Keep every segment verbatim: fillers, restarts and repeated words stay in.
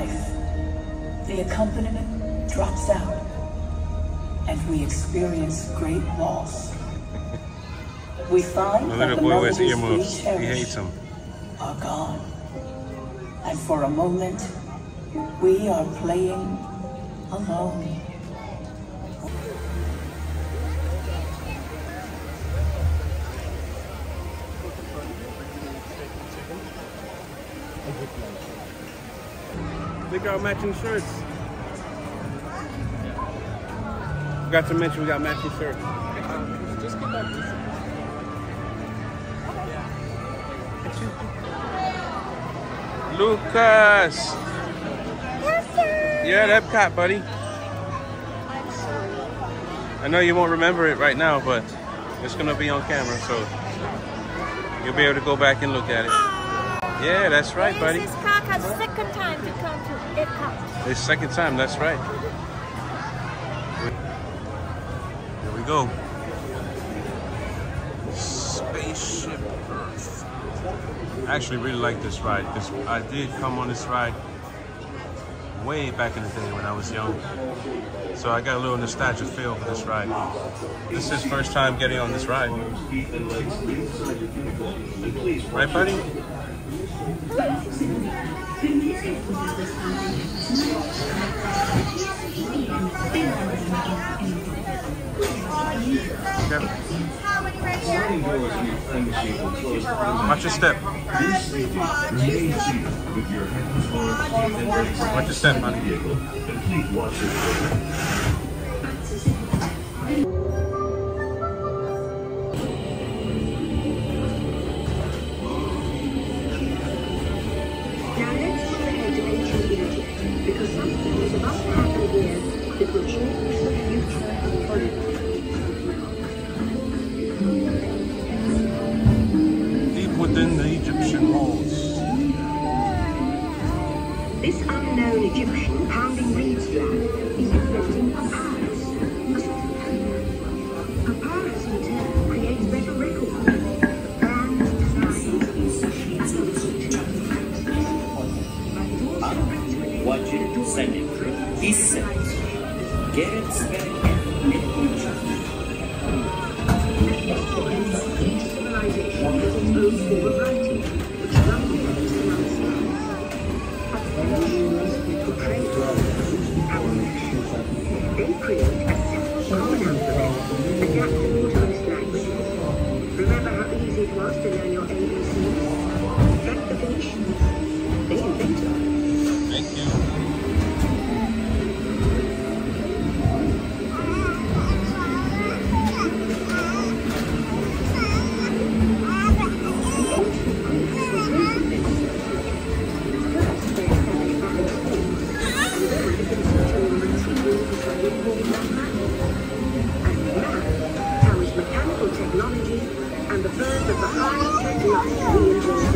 life, the accompaniment drops out, and we experience great loss. We find The that little the boy wears melodies we earmuffs. He cherish hates them. are gone. And for a moment, we are playing alone. Look at our matching shirts. Forgot to mention we got matching shirts. Just get back to Lucas! You're at Epcot, buddy. I know you won't remember it right now, but it's gonna be on camera, so you'll be able to go back and look at it. Yeah, that's right, buddy. This is Kaka's second time to come to Epcot. It's second time, that's right. Here we go. Spaceship Earth. I actually really like this ride. This I did come on this ride way back in the day when I was young. So I got a little nostalgia feel for this ride. This is his first time getting on this ride. Right, buddy? Okay. Watch your step. Watch your step, buddy. Because something is about to happen here that will change the future forever. Deep within the Egyptian walls. This unknown Egyptian pounding reeds flag is inventing papyrus. Papyrus in turn creates better records. And designs Watch it, second. He's set. Get it, spell civilization has its own form of writing, which none of us can understand. But their machines portray our actions. They create a separate common alphabet, adaptable to most languages. Remember how easy it was to learn your A B Cs? That's the Phoenicians. They invented it. Thank you. Technology and the birth of the high-tech life we enjoy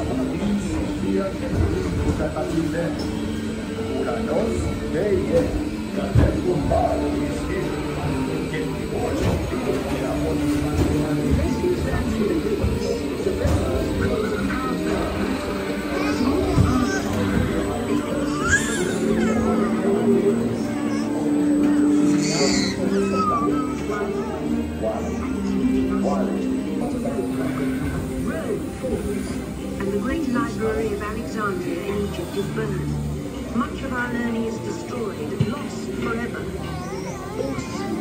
and the great library of Alexandria in Egypt is burned. Much of our learning is destroyed and lost forever. Also,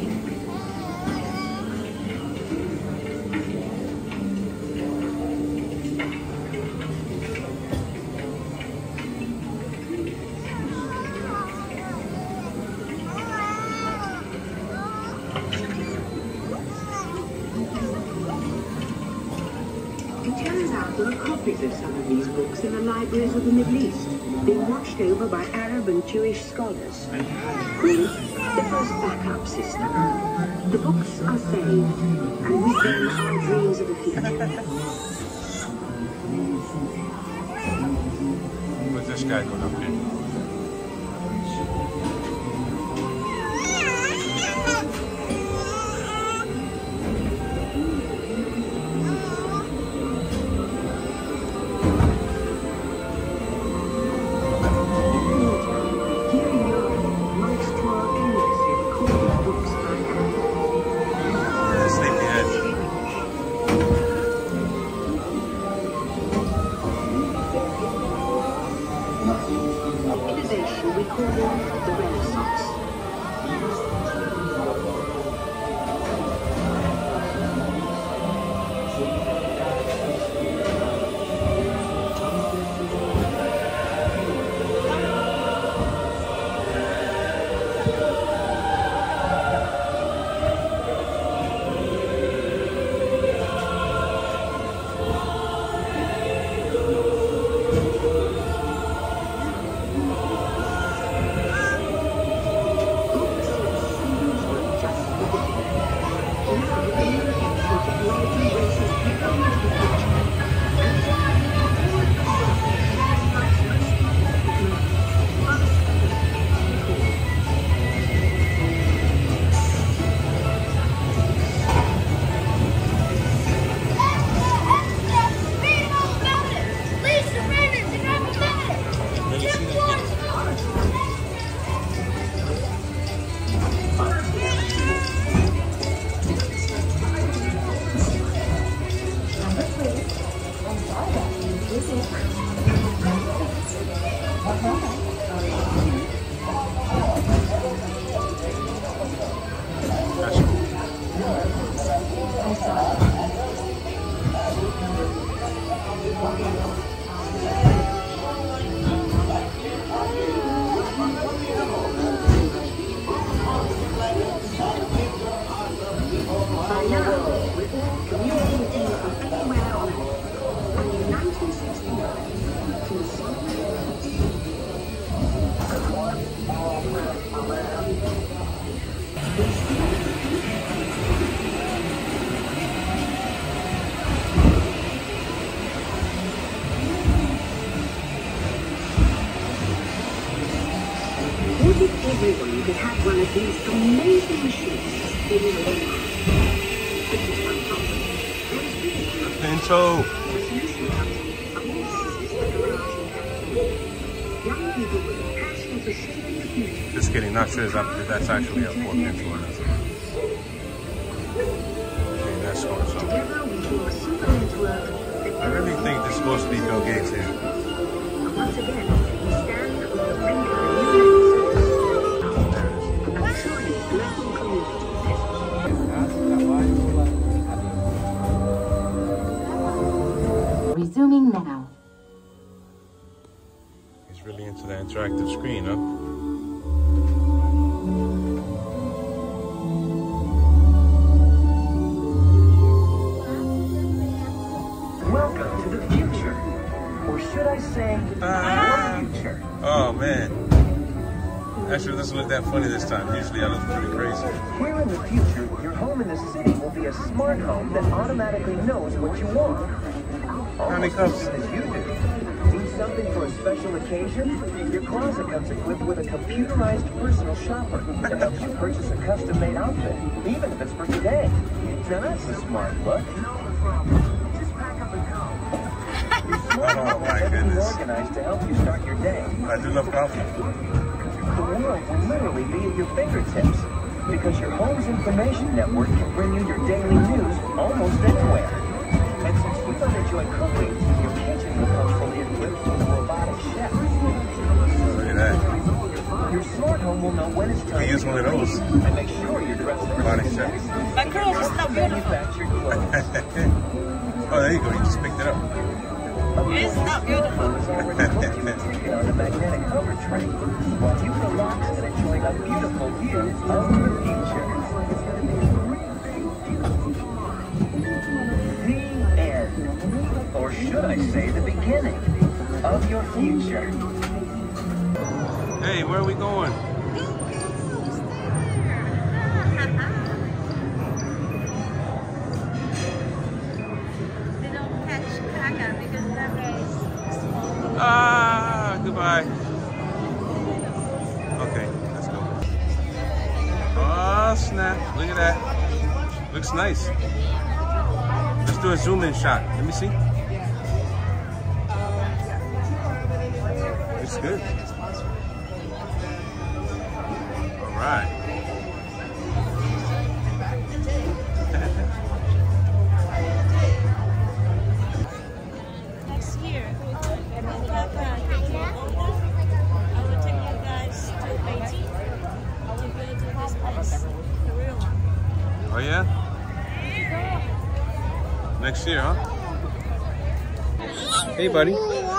there are copies of some of these books in the libraries of the Middle East, being watched over by Arab and Jewish scholars. We, the first backup system. The books are saved, and with them our dreams of the future. Where's this guy going up here? recorded the Renaissance. What if everyone could have one of these amazing machines in their own house? Pinto. Just kidding, not sure if that's actually a four Pinto or not. Okay, that's going so. I really think this is supposed to be Bill Gates here. Once again, we stand on the brink of Resuming now. He's really into that interactive screen, huh? Welcome to the future. Or should I say, Ah. your future. Oh man. Actually, it doesn't look that funny this time. Usually I look pretty crazy. Here in the future, your home in the city will be a smart home that automatically knows what you want. Honey Almost cups. as soon as you do. Need something for a special occasion? Your closet comes equipped with a computerized personal shopper that helps you purchase a custom-made outfit, even if it's for today. Now that's a smart look. Just pack up and go. Your smart Oh, home my has everything goodness. organized to help you start your day. I do love coffee. The world will literally be at your fingertips because your home's information network can bring you your daily news almost anywhere. And since you don't enjoy cooking, your kitchen will come fully equipped with a robotic chef. Look at that. Your smart home will know when it's time We use one of those. and make sure you're dressed for Robotic the chef. next My girl is not beautiful. manufactured clothes. Oh, there you go. You just picked it up. It's not beautiful. Is already booked you a ticket on the magnetic hover train while you relax and enjoy a beautiful view of the future. The end, or should I say the beginning, of your future. Hey, where are we going? They don't catch Kaga because Kaga is small. Ah, goodbye. Okay, let's go. Oh, snap. Look at that. Looks nice. Let's do a zoom in shot. Let me see. Looks good. All right. Next year, when Kaga gets older, I will take you guys Oh yeah? Next year, huh? Hey, buddy.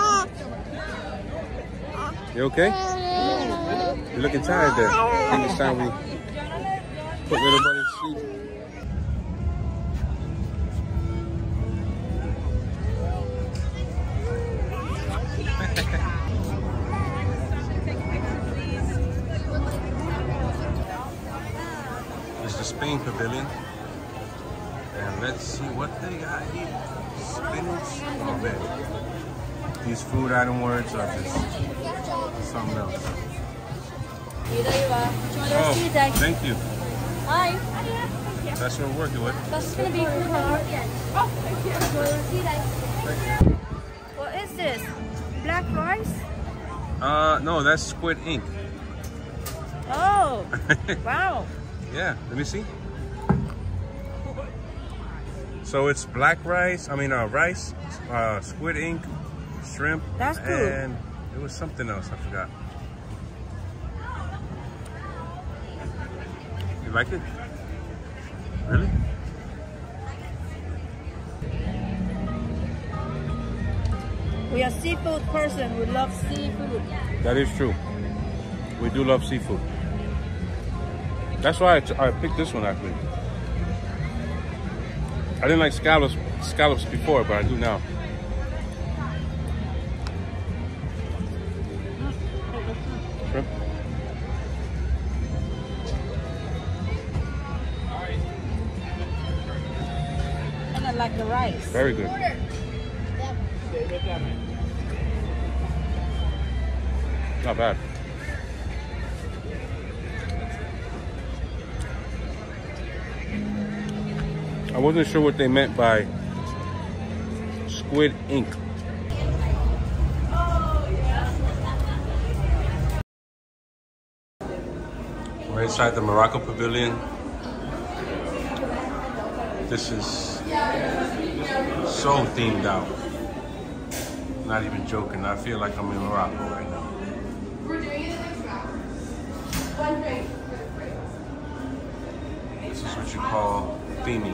You okay? You're looking tired there. I think it's time we put little buddy to sleep. It's the Spain Pavilion. And let's see what they got here. Spinach. Oh man. These food item words are just something else. Oh, thank you. Hi. That's what we're working with. That's gonna be for her. What is this? Black rice? Uh, no, that's Squid Ink. Oh, wow. Yeah, let me see. So it's black rice, I mean uh, rice, uh, squid ink, shrimp, That's good. and it was something else, I forgot. You like it? Really? We are seafood person. We love seafood. That is true. We do love seafood. That's why I, t I picked this one actually. I didn't like scallops, scallops before, but I do now. Shrimp. And I like the rice. Very good. Not bad. I wasn't sure what they meant by squid ink. We're inside the Morocco Pavilion. This is so themed out. Not even joking. I feel like I'm in Morocco right now. We're doing it in the next round. One drink. This is what you call theming.